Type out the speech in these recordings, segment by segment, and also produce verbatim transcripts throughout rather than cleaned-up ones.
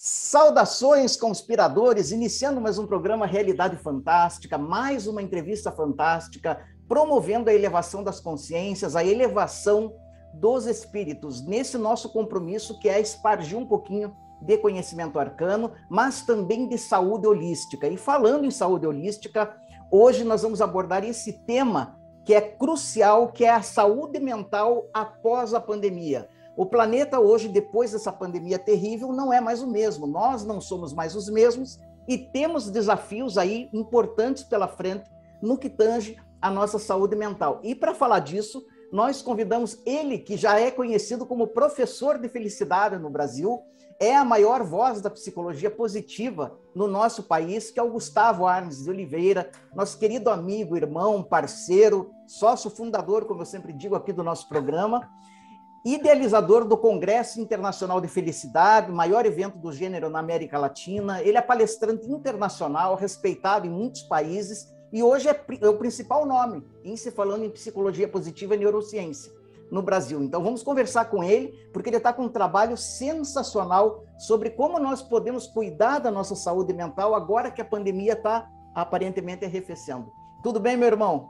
Saudações, conspiradores, iniciando mais um programa Realidade Fantástica, mais uma entrevista fantástica, promovendo a elevação das consciências, a elevação dos espíritos, nesse nosso compromisso que é espargir um pouquinho de conhecimento arcano, mas também de saúde holística. E falando em saúde holística, hoje nós vamos abordar esse tema que é crucial, que é a saúde mental após a pandemia. O planeta hoje, depois dessa pandemia terrível, não é mais o mesmo. Nós não somos mais os mesmos e temos desafios aí importantes pela frente no que tange a nossa saúde mental. E para falar disso, nós convidamos ele, que já é conhecido como professor de felicidade no Brasil, é a maior voz da psicologia positiva no nosso país, que é o Gustavo Arnes de Oliveira, nosso querido amigo, irmão, parceiro, sócio fundador, como eu sempre digo aqui do nosso programa, idealizador do Congresso Internacional de Felicidade, maior evento do gênero na América Latina. Ele é palestrante internacional, respeitado em muitos países, e hoje é, é o principal nome em se falando em psicologia positiva e neurociência no Brasil. Então vamos conversar com ele, porque ele está com um trabalho sensacional sobre como nós podemos cuidar da nossa saúde mental agora que a pandemia está aparentemente arrefecendo. Tudo bem, meu irmão?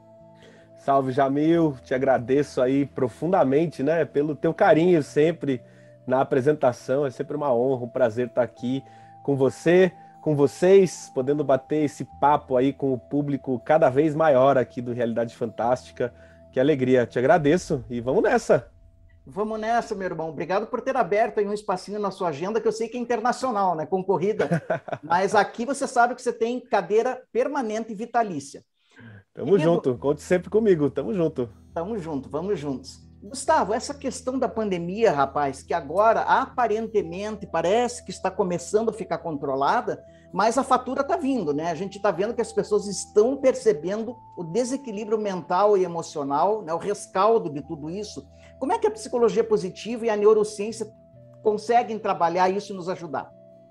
Salve, Jamil, te agradeço aí profundamente, né, pelo teu carinho sempre na apresentação. É sempre uma honra, um prazer estar aqui com você, com vocês, podendo bater esse papo aí com o público cada vez maior aqui do Realidade Fantástica. Que alegria, te agradeço e vamos nessa. Vamos nessa, meu irmão. Obrigado por ter aberto aí um espacinho na sua agenda, que eu sei que é internacional, né, concorrida, mas aqui você sabe que você tem cadeira permanente e vitalícia. Tamo Querido, junto, conte sempre comigo, tamo junto. Tamo junto, vamos juntos. Gustavo, essa questão da pandemia, rapaz, que agora aparentemente parece que está começando a ficar controlada, mas a fatura está vindo, né? A gente está vendo que as pessoas estão percebendo o desequilíbrio mental e emocional, né? O rescaldo de tudo isso. Como é que a psicologia positiva e a neurociência conseguem trabalhar isso e nos ajudar?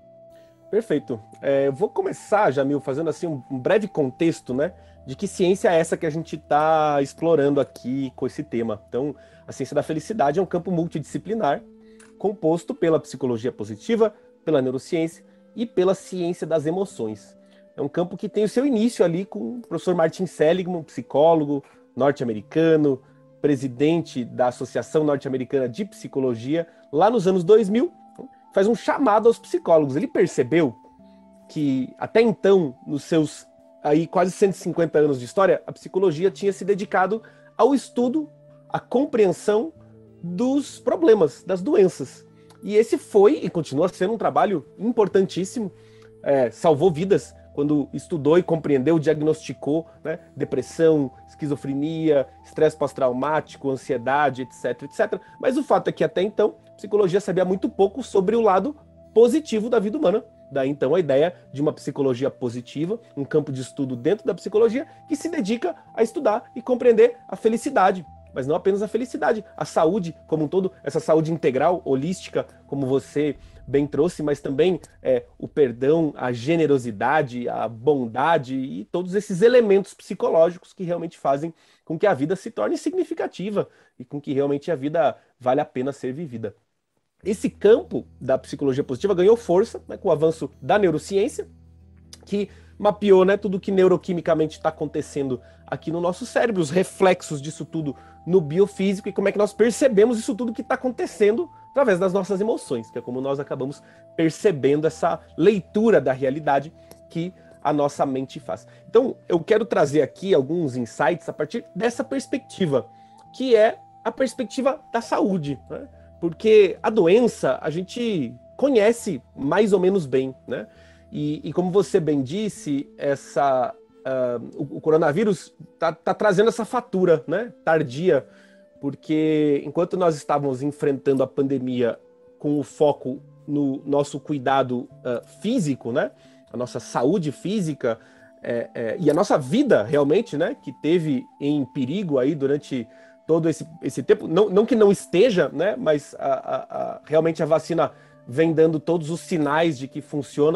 Perfeito. É, eu vou começar, Jamil, fazendo assim um, um breve contexto, né, de que ciência é essa que a gente está explorando aqui com esse tema. Então, a ciência da felicidade é um campo multidisciplinar, composto pela psicologia positiva, pela neurociência e pela ciência das emoções. É um campo que tem o seu início ali com o professor Martin Seligman, psicólogo norte-americano, presidente da Associação Norte-Americana de Psicologia, lá nos anos dois mil, faz um chamado aos psicólogos. Ele percebeu que até então, nos seus aí quase cento e cinquenta anos de história, a psicologia tinha se dedicado ao estudo, à compreensão dos problemas, das doenças. E esse foi e continua sendo um trabalho importantíssimo, é, salvou vidas quando estudou e compreendeu, diagnosticou, né, depressão, esquizofrenia, estresse pós-traumático, ansiedade, etc, etcétera. Mas o fato é que até então a psicologia sabia muito pouco sobre o lado positivo da vida humana. Daí então a ideia de uma psicologia positiva, um campo de estudo dentro da psicologia que se dedica a estudar e compreender a felicidade. Mas não apenas a felicidade, a saúde como um todo, essa saúde integral, holística, como você bem trouxe, mas também é, o perdão, a generosidade, a bondade e todos esses elementos psicológicos que realmente fazem com que a vida se torne significativa e com que realmente a vida vale a pena ser vivida. Esse campo da psicologia positiva ganhou força, né, com o avanço da neurociência, que mapeou, né, tudo que neuroquimicamente está acontecendo aqui no nosso cérebro, os reflexos disso tudo no biofísico e como é que nós percebemos isso tudo que está acontecendo através das nossas emoções, que é como nós acabamos percebendo essa leitura da realidade que a nossa mente faz. Então, eu quero trazer aqui alguns insights a partir dessa perspectiva, que é a perspectiva da saúde, né? Porque a doença a gente conhece mais ou menos bem, né? E, e como você bem disse, essa, uh, o, o coronavírus está tá trazendo essa fatura, né, tardia, porque enquanto nós estávamos enfrentando a pandemia com o foco no nosso cuidado uh, físico, né, a nossa saúde física é, é, e a nossa vida realmente, né, que teve em perigo aí durante todo esse, esse tempo, não, não que não esteja, né, mas a, a, a, realmente a vacina vem dando todos os sinais de que funciona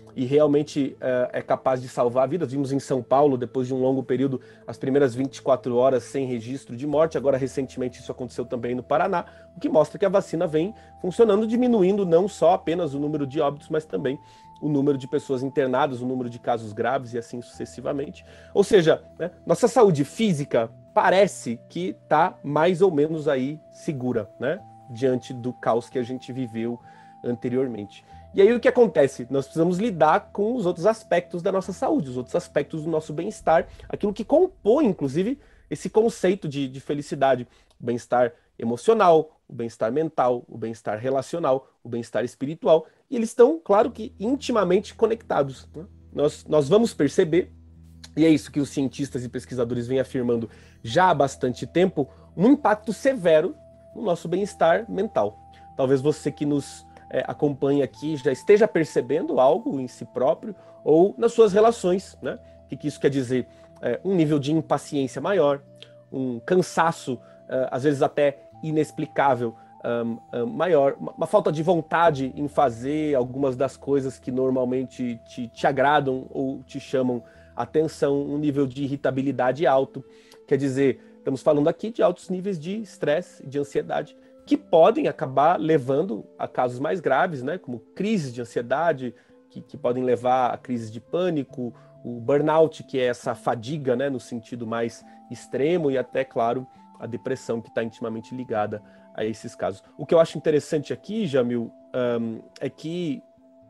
e realmente uh, é capaz de salvar vidas. Vimos em São Paulo, depois de um longo período, as primeiras vinte e quatro horas sem registro de morte. Agora, recentemente, isso aconteceu também no Paraná, o que mostra que a vacina vem funcionando, diminuindo não só apenas o número de óbitos, mas também o número de pessoas internadas, o número de casos graves e assim sucessivamente. Ou seja, né, nossa saúde física parece que está mais ou menos aí segura, né, diante do caos que a gente viveu anteriormente. E aí o que acontece? Nós precisamos lidar com os outros aspectos da nossa saúde, os outros aspectos do nosso bem-estar, aquilo que compõe, inclusive, esse conceito de, de felicidade, o bem-estar emocional, o bem-estar mental, o bem-estar relacional, o bem-estar espiritual, e eles estão, claro que, intimamente conectados, né? Nós, nós vamos perceber, e é isso que os cientistas e pesquisadores vêm afirmando já há bastante tempo, um impacto severo no nosso bem-estar mental. Talvez você que nos É, acompanha aqui, já esteja percebendo algo em si próprio ou nas suas relações, né? O que, que isso quer dizer? É, um nível de impaciência maior, um cansaço, uh, às vezes até inexplicável, um, um, maior, uma, uma falta de vontade em fazer algumas das coisas que normalmente te, te agradam ou te chamam atenção, um nível de irritabilidade alto. Quer dizer, estamos falando aqui de altos níveis de estresse, de ansiedade, que podem acabar levando a casos mais graves, né, como crises de ansiedade, que, que podem levar a crises de pânico, o burnout, que é essa fadiga, né, no sentido mais extremo, e até, claro, a depressão, que está intimamente ligada a esses casos. O que eu acho interessante aqui, Jamil, um, é que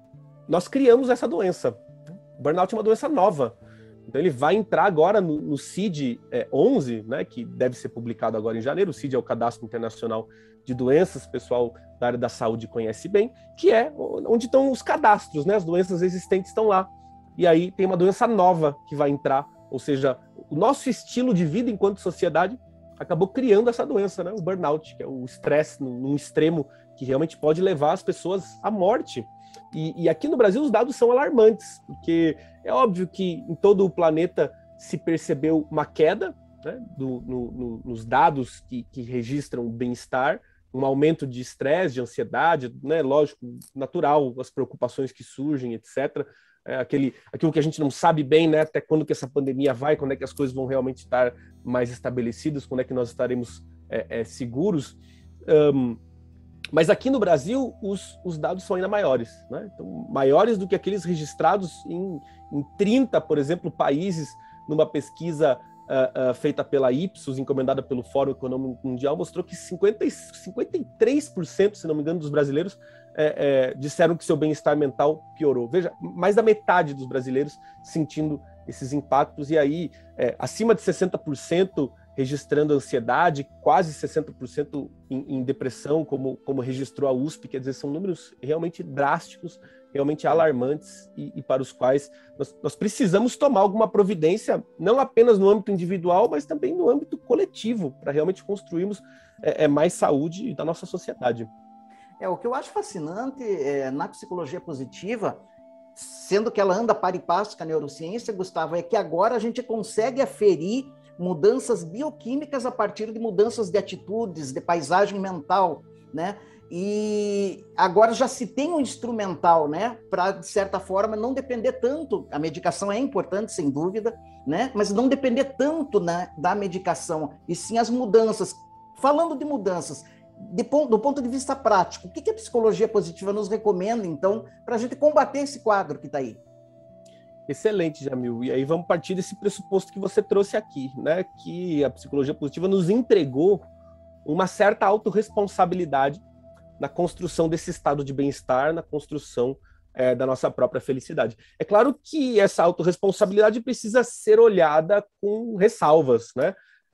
nós criamos essa doença. O burnout é uma doença nova. Então ele vai entrar agora no, no C I D onze, né, que deve ser publicado agora em janeiro. O C I D é o Cadastro Internacional de Doenças, o pessoal da área da saúde conhece bem, que é onde estão os cadastros, né? As doenças existentes estão lá. E aí tem uma doença nova que vai entrar, ou seja, o nosso estilo de vida enquanto sociedade acabou criando essa doença, né? O burnout, que é o estresse num, num extremo que realmente pode levar as pessoas à morte. E, e aqui no Brasil os dados são alarmantes, porque é óbvio que em todo o planeta se percebeu uma queda, né, do, no, no, nos dados que, que registram o bem-estar, um aumento de estresse, de ansiedade, né, lógico, natural, as preocupações que surgem, etcétera. É aquele, aquilo que a gente não sabe bem, né, até quando que essa pandemia vai, quando é que as coisas vão realmente estar mais estabelecidas, quando é que nós estaremos é, é, seguros. Um, Mas aqui no Brasil, os, os dados são ainda maiores, né? Então, maiores do que aqueles registrados em, em trinta, por exemplo, países, numa pesquisa uh, uh, feita pela Ipsos, encomendada pelo Fórum Econômico Mundial, mostrou que cinquenta, cinquenta e três por cento, se não me engano, dos brasileiros é, é, disseram que seu bem-estar mental piorou. Veja, mais da metade dos brasileiros sentindo esses impactos, e aí, é, acima de sessenta por cento registrando ansiedade, quase sessenta por cento em, em depressão, como, como registrou a U S P, quer dizer, são números realmente drásticos, realmente alarmantes, e, e para os quais nós, nós precisamos tomar alguma providência, não apenas no âmbito individual, mas também no âmbito coletivo, para realmente construirmos é, é, mais saúde da nossa sociedade. É, o que eu acho fascinante é, na psicologia positiva, sendo que ela anda par e passo com a neurociência, Gustavo, é que agora a gente consegue aferir mudanças bioquímicas a partir de mudanças de atitudes, de paisagem mental, né? E agora já se tem um instrumental, né? Para, de certa forma, não depender tanto, a medicação é importante, sem dúvida, né? Mas não depender tanto, né, da medicação, e sim as mudanças. Falando de mudanças, de, do ponto de vista prático, o que, que a psicologia positiva nos recomenda, então, para a gente combater esse quadro que está aí? Excelente, Jamil. E aí vamos partir desse pressuposto que você trouxe aqui, né? Que a psicologia positiva nos entregou uma certa autorresponsabilidade na construção desse estado de bem-estar, na construção é, da nossa própria felicidade. É claro que essa autorresponsabilidade precisa ser olhada com ressalvas, né?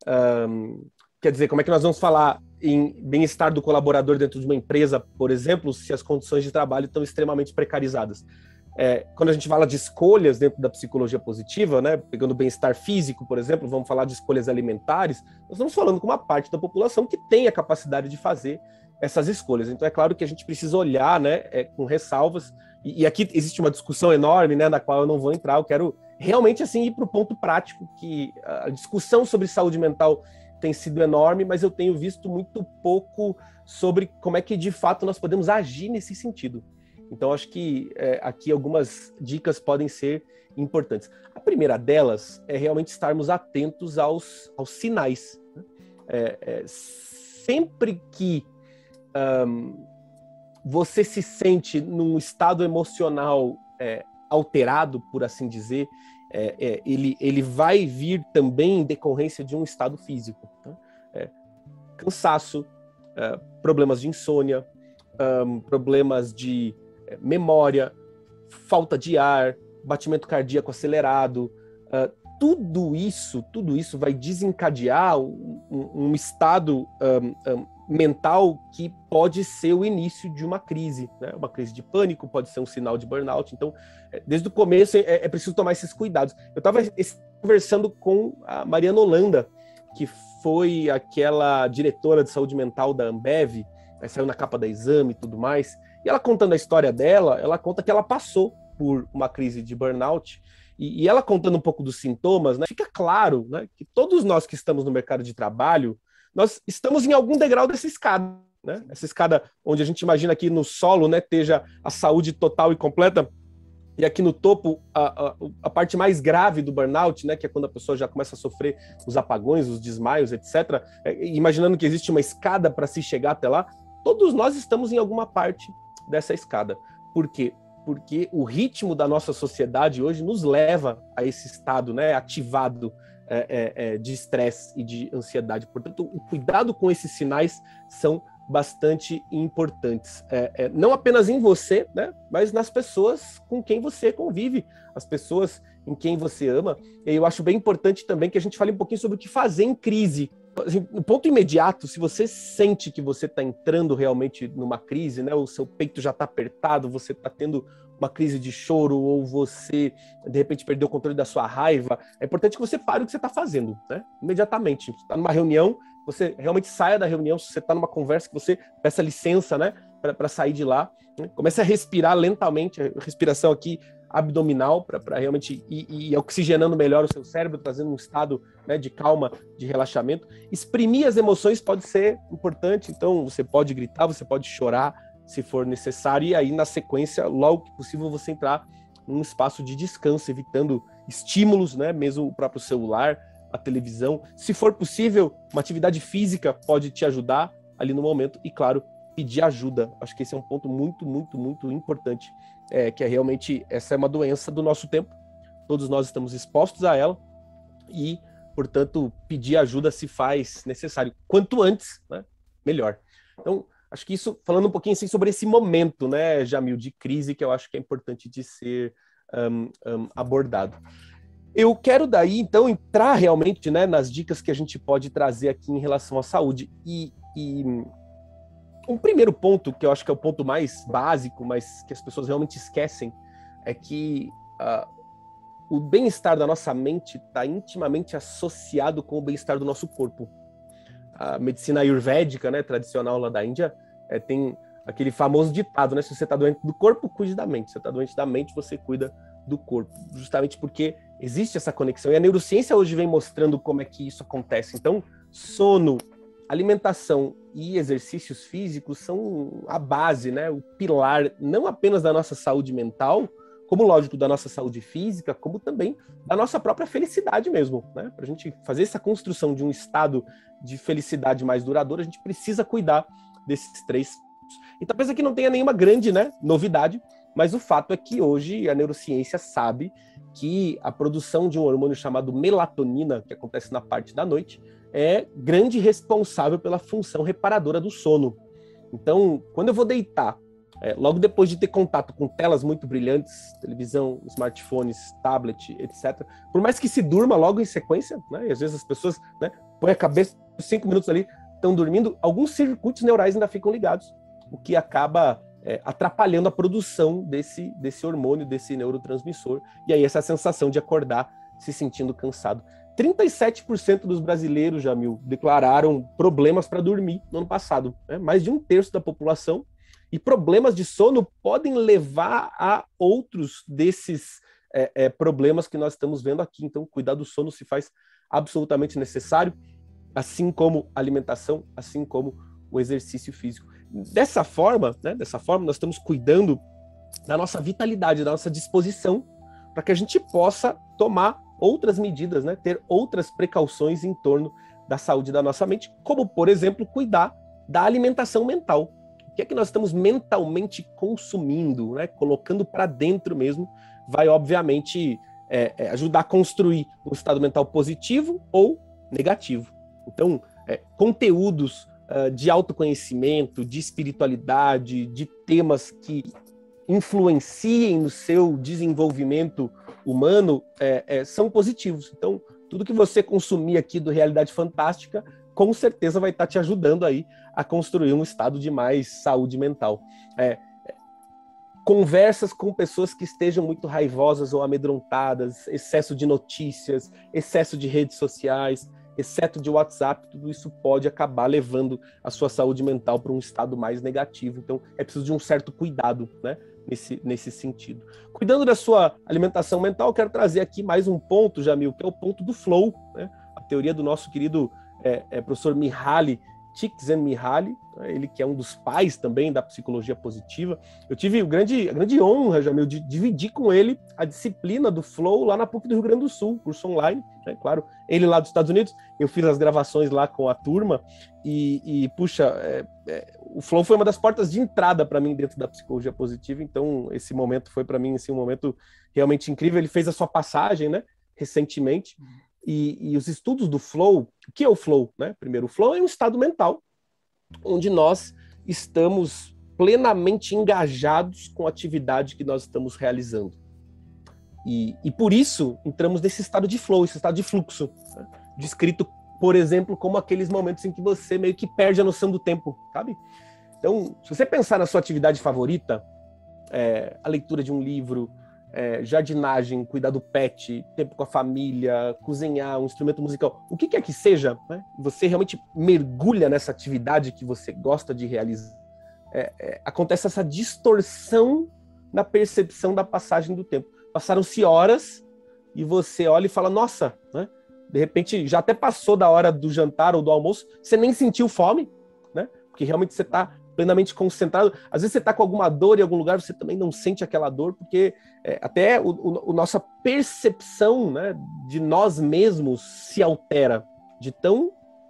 Um, quer dizer, como é que nós vamos falar em bem-estar do colaborador dentro de uma empresa, por exemplo, se as condições de trabalho estão extremamente precarizadas? É, quando a gente fala de escolhas dentro da psicologia positiva, né, pegando o bem-estar físico, por exemplo, vamos falar de escolhas alimentares, nós estamos falando com uma parte da população que tem a capacidade de fazer essas escolhas. Então é claro que a gente precisa olhar, né, é, com ressalvas, e, e aqui existe uma discussão enorme, né, na qual eu não vou entrar, eu quero realmente assim ir para o ponto prático, que a discussão sobre saúde mental tem sido enorme, mas eu tenho visto muito pouco sobre como é que de fato nós podemos agir nesse sentido. Então, acho que é, aqui algumas dicas podem ser importantes. A primeira delas é realmente estarmos atentos aos, aos sinais. Né? É, é, sempre que um, você se sente num estado emocional é, alterado, por assim dizer, é, é, ele, ele vai vir também em decorrência de um estado físico. Tá? É, cansaço, é, problemas de insônia, um, problemas de é, memória, falta de ar, batimento cardíaco acelerado, uh, tudo isso, tudo isso vai desencadear um, um, um estado um, um, mental que pode ser o início de uma crise, né? Uma crise de pânico, pode ser um sinal de burnout. Então, desde o começo é, é preciso tomar esses cuidados. Eu estava conversando com a Mariana Holanda, que foi aquela diretora de saúde mental da Ambev, aí saiu na capa da Exame e tudo mais, e ela contando a história dela, ela conta que ela passou por uma crise de burnout, e, e ela contando um pouco dos sintomas, né, fica claro, né, que todos nós que estamos no mercado de trabalho, nós estamos em algum degrau dessa escada, né, essa escada onde a gente imagina que no solo, né, esteja a saúde total e completa, e aqui no topo, a, a, a parte mais grave do burnout, né, que é quando a pessoa já começa a sofrer os apagões, os desmaios, etcétera, é, imaginando que existe uma escada para se chegar até lá, todos nós estamos em alguma parte dessa escada. Por quê? Porque o ritmo da nossa sociedade hoje nos leva a esse estado, né, ativado é, é, de estresse e de ansiedade. Portanto, o cuidado com esses sinais são bastante importantes. É, é, não apenas em você, né, mas nas pessoas com quem você convive, as pessoas em quem você ama. E eu acho bem importante também que a gente fale um pouquinho sobre o que fazer em crise. Assim, no ponto imediato, se você sente que você está entrando realmente numa crise, né, o seu peito já está apertado, você está tendo uma crise de choro, ou você, de repente, perdeu o controle da sua raiva, é importante que você pare o que você está fazendo, né, imediatamente. Você está numa reunião, você realmente saia da reunião, se você está numa conversa, que você peça licença, né, para sair de lá, né? Comece a respirar lentamente, a respiração aqui abdominal, para realmente ir, ir oxigenando melhor o seu cérebro, trazendo um estado, né, de calma, de relaxamento. Exprimir as emoções pode ser importante, então você pode gritar, você pode chorar, se for necessário, e aí na sequência, logo que possível, você entrar num espaço de descanso, evitando estímulos, né, mesmo o próprio celular, a televisão. Se for possível, uma atividade física pode te ajudar ali no momento, e claro, pedir ajuda. Acho que esse é um ponto muito, muito, muito importante, é, que é realmente, essa é uma doença do nosso tempo, todos nós estamos expostos a ela, e, portanto, pedir ajuda se faz necessário. Quanto antes, né, melhor. Então, acho que isso, falando um pouquinho assim sobre esse momento, né, Jamil, de crise, que eu acho que é importante de ser um, um, abordado. Eu quero daí, então, entrar realmente, né, nas dicas que a gente pode trazer aqui em relação à saúde. E, e um primeiro ponto, que eu acho que é o ponto mais básico, mas que as pessoas realmente esquecem, é que uh, o bem-estar da nossa mente está intimamente associado com o bem-estar do nosso corpo. A medicina ayurvédica, né, tradicional lá da Índia, é, tem aquele famoso ditado, né, se você está doente do corpo, cuide da mente. Se você está doente da mente, você cuida do corpo. Justamente porque existe essa conexão. E a neurociência hoje vem mostrando como é que isso acontece. Então, sono, alimentação e exercícios físicos são a base, né, o pilar, não apenas da nossa saúde mental, como, lógico, da nossa saúde física, como também da nossa própria felicidade mesmo, né? Para a gente fazer essa construção de um estado de felicidade mais duradouro, a gente precisa cuidar desses três. Então, talvez aqui não tenha nenhuma grande, né, novidade, mas o fato é que hoje a neurociência sabe que a produção de um hormônio chamado melatonina, que acontece na parte da noite, é grande responsável pela função reparadora do sono. Então, quando eu vou deitar, É, logo depois de ter contato com telas muito brilhantes, televisão, smartphones, tablet, etcétera, por mais que se durma logo em sequência, né, e às vezes as pessoas, né, põem a cabeça, cinco minutos ali, estão dormindo, alguns circuitos neurais ainda ficam ligados, o que acaba é, atrapalhando a produção desse, desse hormônio, desse neurotransmissor, e aí essa sensação de acordar se sentindo cansado. trinta e sete por cento dos brasileiros, Jamil, declararam problemas para dormir no ano passado, né, mais de um terço da população. E problemas de sono podem levar a outros desses é, é, problemas que nós estamos vendo aqui. Então, cuidar do sono se faz absolutamente necessário, assim como a alimentação, assim como o exercício físico. Dessa forma, né, dessa forma, nós estamos cuidando da nossa vitalidade, da nossa disposição, para que a gente possa tomar outras medidas, né? Ter outras precauções em torno da saúde da nossa mente, como, por exemplo, cuidar da alimentação mental. O que é que nós estamos mentalmente consumindo, né? Colocando para dentro mesmo, vai, obviamente, é, é, ajudar a construir um estado mental positivo ou negativo. Então, é, conteúdos uh, de autoconhecimento, de espiritualidade, de temas que influenciem no seu desenvolvimento humano é, é, são positivos. Então, tudo que você consumir aqui do Realidade Fantástica, com certeza vai estar te ajudando aí a construir um estado de mais saúde mental. É, conversas com pessoas que estejam muito raivosas ou amedrontadas, excesso de notícias, excesso de redes sociais, excesso de WhatsApp, tudo isso pode acabar levando a sua saúde mental para um estado mais negativo. Então, é preciso de um certo cuidado, né? Nesse, nesse sentido. Cuidando da sua alimentação mental, eu quero trazer aqui mais um ponto, Jamil, que é o ponto do flow, né? A teoria do nosso querido é, é, professor Mihaly Csikszentmihalyi, né? Ele que é um dos pais também da psicologia positiva. Eu tive o grande, a grande honra, Jamil, de dividir com ele a disciplina do flow lá na P U C do Rio Grande do Sul, curso online, né? Claro, ele lá dos Estados Unidos, eu fiz as gravações lá com a turma e, e puxa, é, é, o flow foi uma das portas de entrada para mim dentro da psicologia positiva, então esse momento foi para mim assim, um momento realmente incrível. Ele fez a sua passagem, né, recentemente, e, e os estudos do flow, o que é o flow? Né? Primeiro, o flow é um estado mental onde nós estamos plenamente engajados com a atividade que nós estamos realizando. E, e por isso entramos nesse estado de flow, esse estado de fluxo, né? Descrito, por exemplo, como aqueles momentos em que você meio que perde a noção do tempo, sabe? Então, se você pensar na sua atividade favorita, é, a leitura de um livro, é, jardinagem, cuidar do pet, tempo com a família, cozinhar, um instrumento musical, o que quer que seja, né? Você realmente mergulha nessa atividade que você gosta de realizar. É, é, acontece essa distorção na percepção da passagem do tempo. Passaram-se horas e você olha e fala, nossa, né? De repente já até passou da hora do jantar ou do almoço, você nem sentiu fome, né? Porque realmente você está plenamente concentrado. Às vezes você está com alguma dor em algum lugar, você também não sente aquela dor, porque é, até o, o, a nossa percepção, né, de nós mesmos se altera, de tão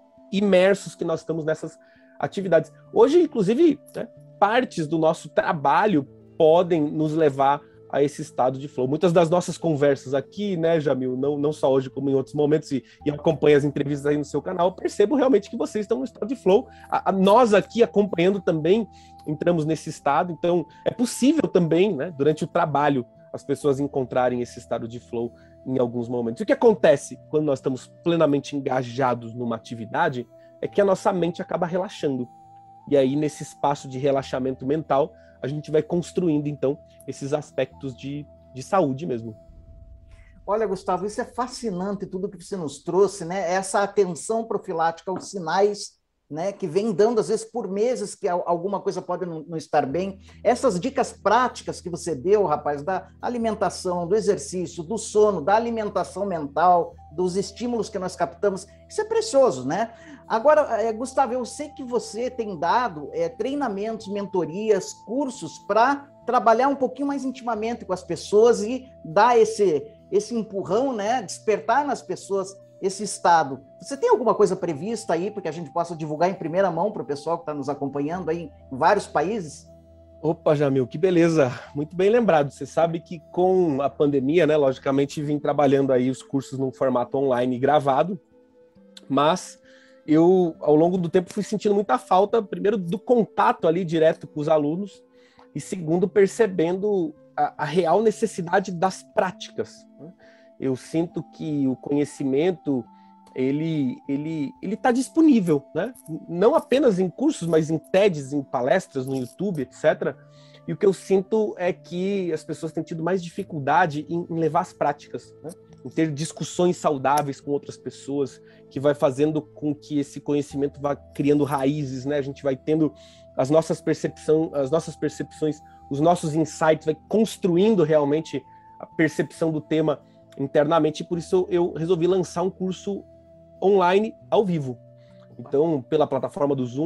imersos que nós estamos nessas atividades. Hoje, inclusive, né, partes do nosso trabalho podem nos levar a esse estado de flow. Muitas das nossas conversas aqui, né, Jamil, não, não só hoje, como em outros momentos, e, e acompanho as entrevistas aí no seu canal, percebo realmente que vocês estão no estado de flow. A, a, nós aqui acompanhando também entramos nesse estado, então é possível também, né, durante o trabalho, as pessoas encontrarem esse estado de flow em alguns momentos. O que acontece quando nós estamos plenamente engajados numa atividade é que a nossa mente acaba relaxando. E aí, nesse espaço de relaxamento mental, a gente vai construindo, então, esses aspectos de, de saúde mesmo. Olha, Gustavo, isso é fascinante, tudo que você nos trouxe, né? Essa atenção profilática aos sinais, né, que vem dando, às vezes, por meses, que alguma coisa pode não, não estar bem. Essas dicas práticas que você deu, rapaz, da alimentação, do exercício, do sono, da alimentação mental, dos estímulos que nós captamos, isso é precioso, né? Agora, é, Gustavo, eu sei que você tem dado é, treinamentos, mentorias, cursos para trabalhar um pouquinho mais intimamente com as pessoas e dar esse, esse empurrão, né? Despertar nas pessoas esse estado. Você tem alguma coisa prevista aí para que a gente possa divulgar em primeira mão para o pessoal que está nos acompanhando aí em vários países? Opa, Jamil, que beleza! Muito bem lembrado. Você sabe que com a pandemia, né, logicamente, vim trabalhando aí os cursos num formato online gravado, mas eu, ao longo do tempo, fui sentindo muita falta, primeiro, do contato ali direto com os alunos, e segundo, percebendo a, a real necessidade das práticas, né? Eu sinto que o conhecimento, ele ele ele está disponível, né? Não apenas em cursos, mas em TEDs, em palestras, no YouTube, etcétera. E o que eu sinto é que as pessoas têm tido mais dificuldade em, em levar as práticas, né? Em ter discussões saudáveis com outras pessoas, que vai fazendo com que esse conhecimento vá criando raízes, né? A gente vai tendo as nossas percepções, as nossas percepções, os nossos insights, vai construindo realmente a percepção do tema internamente, e por isso eu resolvi lançar um curso online ao vivo. Então, pela plataforma do Zoom,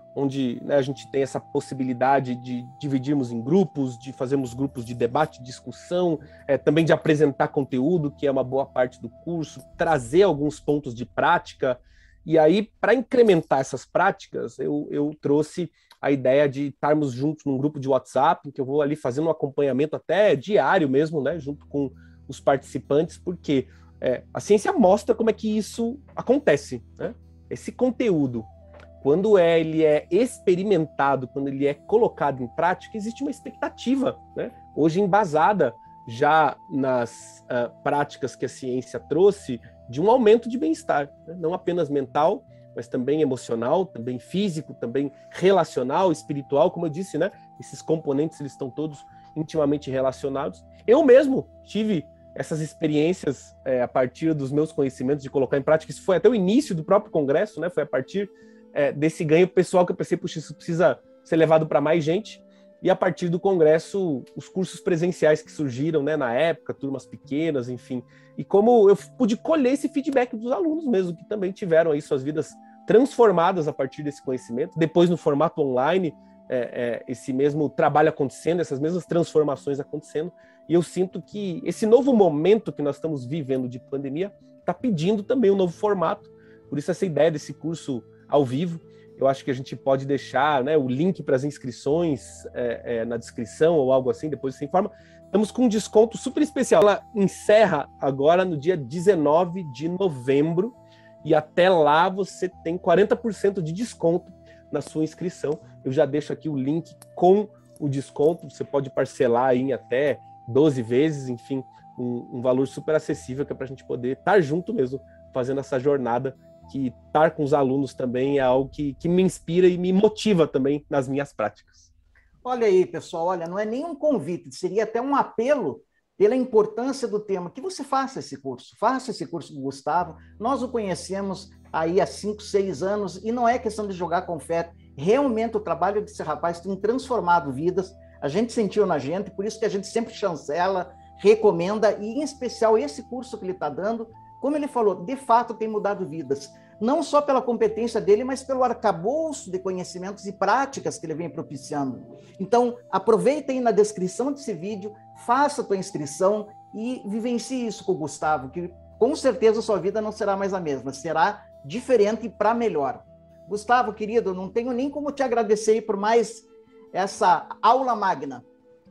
onde, né, a gente tem essa possibilidade de dividirmos em grupos, de fazermos grupos de debate, discussão, é, também de apresentar conteúdo, que é uma boa parte do curso, trazer alguns pontos de prática. E aí, para incrementar essas práticas, eu, eu trouxe a ideia de estarmos juntos num grupo de WhatsApp, em que eu vou ali fazendo um acompanhamento até diário mesmo, né, junto com os participantes, porque é, a ciência mostra como é que isso acontece, né? Esse conteúdo, quando é, ele é experimentado, quando ele é colocado em prática, existe uma expectativa, né? Hoje embasada já nas uh, práticas que a ciência trouxe, de um aumento de bem-estar, né? Não apenas mental, mas também emocional, também físico, também relacional, espiritual, como eu disse, né? Esses componentes, eles estão todos intimamente relacionados. Eu mesmo tive essas experiências é, a partir dos meus conhecimentos de colocar em prática. Isso foi até o início do próprio congresso, né? Foi a partir É, desse ganho pessoal que eu pensei, puxa, isso precisa ser levado para mais gente, e a partir do congresso, os cursos presenciais que surgiram, né, na época, turmas pequenas, enfim, e como eu pude colher esse feedback dos alunos mesmo, que também tiveram aí suas vidas transformadas a partir desse conhecimento, depois no formato online, é, é, esse mesmo trabalho acontecendo, essas mesmas transformações acontecendo, e eu sinto que esse novo momento que nós estamos vivendo de pandemia está pedindo também um novo formato, por isso essa ideia desse curso ao vivo. Eu acho que a gente pode deixar, né, o link para as inscrições é, é, na descrição ou algo assim, depois você informa. Estamos com um desconto super especial. Ela encerra agora no dia dezenove de novembro e até lá você tem quarenta por cento de desconto na sua inscrição. Eu já deixo aqui o link com o desconto. Você pode parcelar em até doze vezes, enfim, um, um valor super acessível que é para a gente poder estar junto mesmo, fazendo essa jornada, que estar com os alunos também é algo que, que me inspira e me motiva também nas minhas práticas. Olha aí, pessoal, olha, não é nem um convite, seria até um apelo pela importância do tema, que você faça esse curso, faça esse curso com o Gustavo. Nós o conhecemos aí há cinco, seis anos, e não é questão de jogar confete, realmente o trabalho desse rapaz tem transformado vidas, a gente sentiu na gente, por isso que a gente sempre chancela, recomenda, e em especial esse curso que ele está dando, como ele falou, de fato tem mudado vidas, não só pela competência dele, mas pelo arcabouço de conhecimentos e práticas que ele vem propiciando. Então, aproveita aí na descrição desse vídeo, faça a tua inscrição e vivencie isso com o Gustavo, que com certeza a sua vida não será mais a mesma, será diferente e para melhor. Gustavo, querido, não tenho nem como te agradecer por mais essa aula magna.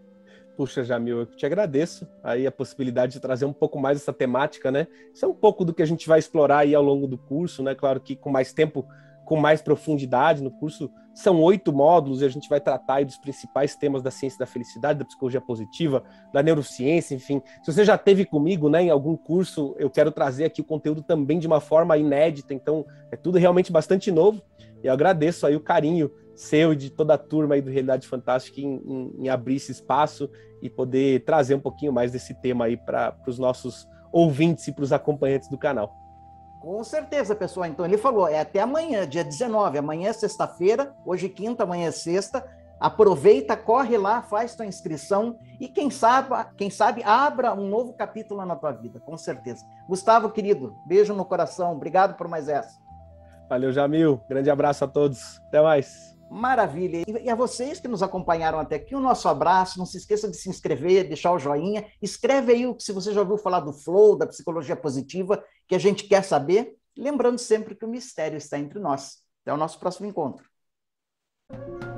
Puxa, Jamil, eu te agradeço aí a possibilidade de trazer um pouco mais essa temática, né? Isso é um pouco do que a gente vai explorar aí ao longo do curso, né? Claro que com mais tempo, com mais profundidade no curso. São oito módulos e a gente vai tratar aí dos principais temas da ciência da felicidade, da psicologia positiva, da neurociência, enfim. Se você já esteve comigo, né, em algum curso, eu quero trazer aqui o conteúdo também de uma forma inédita, então é tudo realmente bastante novo. E eu agradeço aí o carinho seu e de toda a turma aí do Realidade Fantástica em, em, em abrir esse espaço e poder trazer um pouquinho mais desse tema aí para os nossos ouvintes e para os acompanhantes do canal. Com certeza, pessoal. Então, ele falou, é até amanhã, dia dezenove. Amanhã é sexta-feira, hoje é quinta, amanhã é sexta. Aproveita, corre lá, faz tua inscrição e quem sabe, quem sabe abra um novo capítulo na tua vida, com certeza. Gustavo, querido, beijo no coração. Obrigado por mais essa. Valeu, Jamil. Grande abraço a todos. Até mais. Maravilha. E a vocês que nos acompanharam até aqui, o nosso abraço. Não se esqueça de se inscrever, deixar o joinha. Escreve aí se você já ouviu falar do Flow, da psicologia positiva, que a gente quer saber. Lembrando sempre que o mistério está entre nós. Até o nosso próximo encontro.